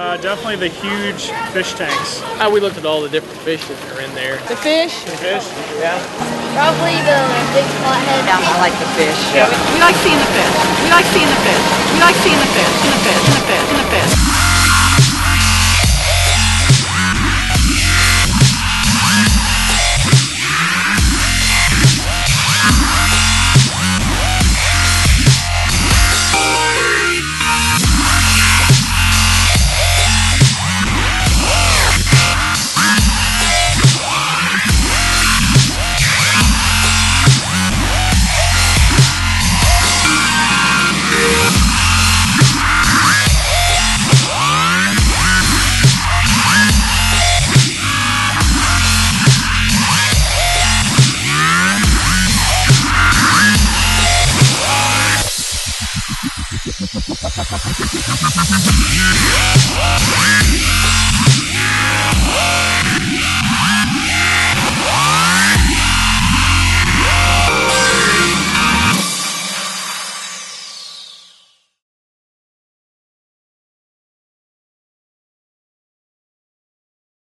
Definitely the huge fish tanks. We looked at all the different fish that are in there. The fish? The fish? Yeah. Probably the big flathead. Yeah, I like the fish. Yeah. We like seeing the fish. We like seeing the fish. We like seeing the fish. And the fish. And the fish. And the fish. Yeah.